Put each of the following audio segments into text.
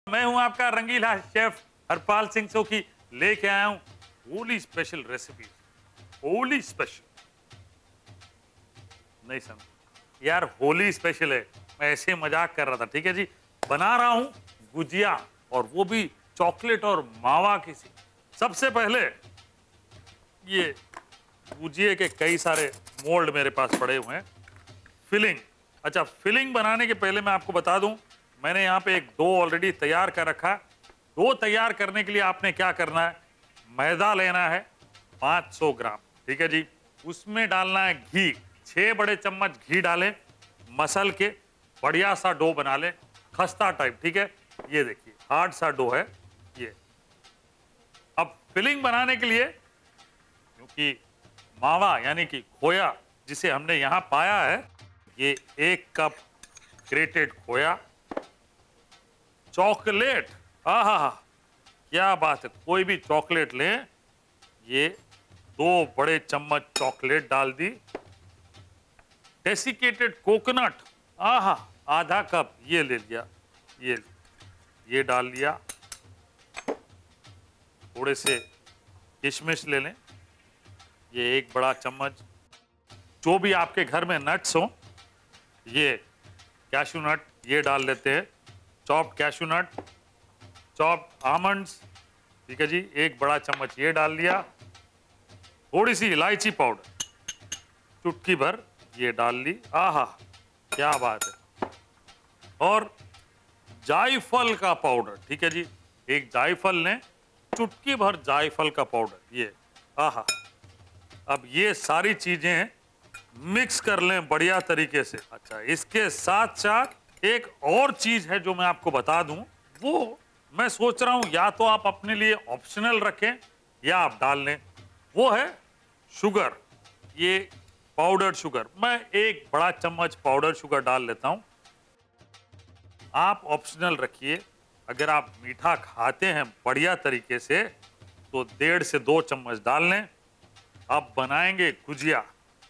मैं हूं आपका रंगीला शेफ हरपाल सिंह सोखी, लेके आया हूं Holi special recipe. Holi special नहीं समझ यार, होली स्पेशल है। मैं ऐसे मजाक कर रहा था, ठीक है जी। बना रहा हूं गुजिया, और वो भी चॉकलेट और मावा की सी। सबसे पहले ये गुजिये के कई सारे मोल्ड मेरे पास पड़े हुए हैं। फिलिंग, अच्छा फिलिंग बनाने के पहले मैं आपको बता दूं, मैंने यहाँ पे एक डो ऑलरेडी तैयार कर रखा है। डो तैयार करने के लिए आपने क्या करना है, मैदा लेना है 500 ग्राम, ठीक है जी। उसमें डालना है घी, 6 बड़े चम्मच घी डालें, मसल के बढ़िया सा डो बना लें, खस्ता टाइप, ठीक है। ये देखिए हार्ड सा डो है ये। अब फिलिंग बनाने के लिए, क्योंकि मावा यानी कि खोया जिसे हमने यहाँ पाया है, ये 1 कप ग्रेटेड खोया, चॉकलेट, आहा क्या बात है, कोई भी चॉकलेट लें, ये 2 बड़े चम्मच चॉकलेट डाल दी। डेसिकेटेड कोकोनट, आहा आधा कप ये ले लिया, ये डाल लिया। थोड़े से किशमिश ले लें, ये 1 बड़ा चम्मच। जो भी आपके घर में नट्स हो, ये कैशू नट ये डाल लेते हैं, chopped cashew nut, chopped almonds, ठीक है जी, 1 बड़ा चम्मच ये डाल लिया। थोड़ी सी इलायची पाउडर, चुटकी भर ये डाल ली, आहा क्या बात है। और जायफल का पाउडर, ठीक है जी, 1 जायफल लें, चुटकी भर जायफल का पाउडर ये, आहा। अब ये सारी चीजें मिक्स कर लें बढ़िया तरीके से। अच्छा, इसके साथ साथ एक और चीज है जो मैं आपको बता दूं, वो मैं सोच रहा हूं या तो आप अपने लिए ऑप्शनल रखें या आप डाल लें, वो है शुगर, ये पाउडर शुगर। मैं 1 बड़ा चम्मच पाउडर शुगर डाल लेता हूं, आप ऑप्शनल रखिए। अगर आप मीठा खाते हैं बढ़िया तरीके से तो 1.5 से 2 चम्मच डाल लें। अब बनाएंगे गुजिया।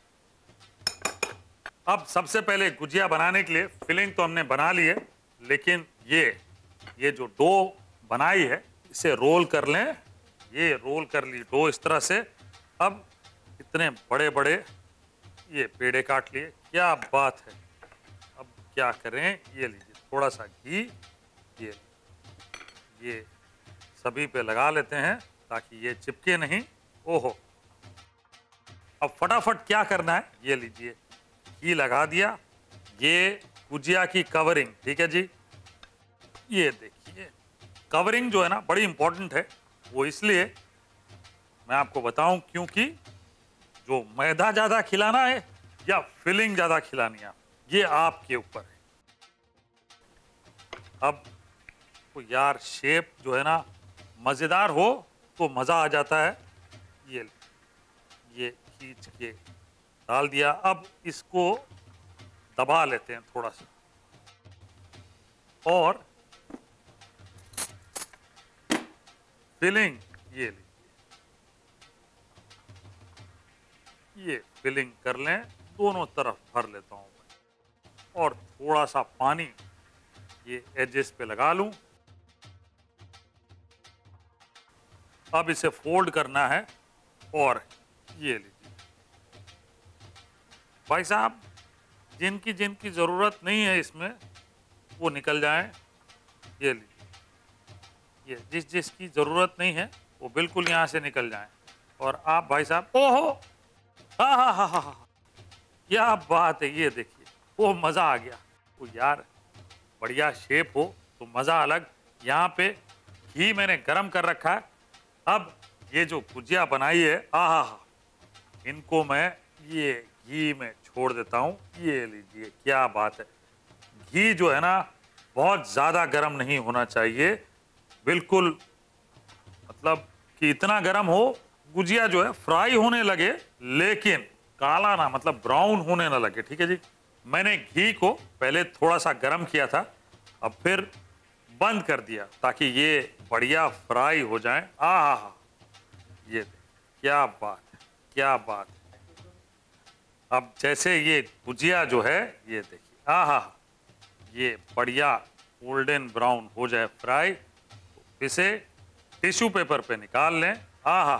अब सबसे पहले गुजिया बनाने के लिए फिलिंग तो हमने बना ली है, लेकिन ये जो डो बनाई है इसे रोल कर लें। ये रोल कर ली डो इस तरह से। अब इतने बड़े बड़े ये पेड़े काट लिए, क्या बात है। अब क्या करें, ये लीजिए थोड़ा सा घी, ये सभी पे लगा लेते हैं ताकि ये चिपके नहीं। ओहो, अब फटाफट क्या करना है, ये लीजिए घी लगा दिया, ये गुजिया की कवरिंग, ठीक है जी। ये देखिए कवरिंग जो है ना बड़ी इंपॉर्टेंट है। वो इसलिए मैं आपको बताऊं क्योंकि जो मैदा ज्यादा खिलाना है या फिलिंग ज्यादा खिलानी है, ये आपके ऊपर है। अब तो यार शेप जो है ना मजेदार हो तो मजा आ जाता है। ये खींच के डाल दिया। अब इसको दबा लेते हैं थोड़ा सा, और फिलिंग ये लीजिए, ये फिलिंग कर लें, दोनों तरफ भर लेता हूं मैं, और थोड़ा सा पानी ये एजेस पे लगा लूं। अब इसे फोल्ड करना है, और ये लीजिए भाई साहब, जिनकी जिनकी ज़रूरत नहीं है इसमें वो निकल जाएं। ये लीजिए, ये जिस जिसकी ज़रूरत नहीं है वो बिल्कुल यहाँ से निकल जाएं। और आप भाई साहब, ओहो, हाँ हाँ हाँ हाँ हाँ, क्या बात है, ये देखिए वो मज़ा आ गया। वो यार बढ़िया शेप हो तो मज़ा अलग। यहाँ पे घी मैंने गरम कर रखा है। अब ये जो गुजिया बनाई है, आहा हा, इनको मैं ये घी में छोड़ देता हूँ। ये लीजिए, क्या बात है। घी जो है ना बहुत ज़्यादा गरम नहीं होना चाहिए, बिल्कुल मतलब कि इतना गरम हो गुजिया जो है फ्राई होने लगे, लेकिन काला ना, मतलब ब्राउन होने ना लगे, ठीक है जी। मैंने घी को पहले थोड़ा सा गरम किया था, अब फिर बंद कर दिया ताकि ये बढ़िया फ्राई हो जाए। आहा हा, ये क्या बात है, क्या बात है। अब जैसे ये गुजिया जो है, ये देखिए, आहा, ये बढ़िया गोल्डन ब्राउन हो जाए फ्राई, तो इसे टिश्यू पेपर पे निकाल लें। आहा,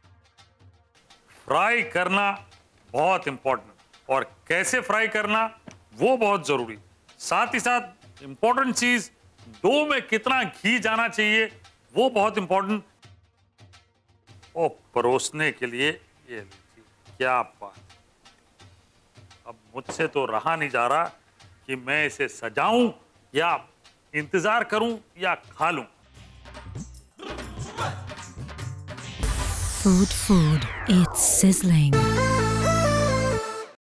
फ्राई करना बहुत इंपॉर्टेंट, और कैसे फ्राई करना वो बहुत जरूरी। साथ ही साथ इंपॉर्टेंट चीज, डो में कितना घी जाना चाहिए वो बहुत इंपॉर्टेंट। और परोसने के लिए ये लीजिए, क्या बात। अब मुझसे तो रहा नहीं जा रहा कि मैं इसे सजाऊं या इंतजार करूं या खा लूं। Food, it's sizzling.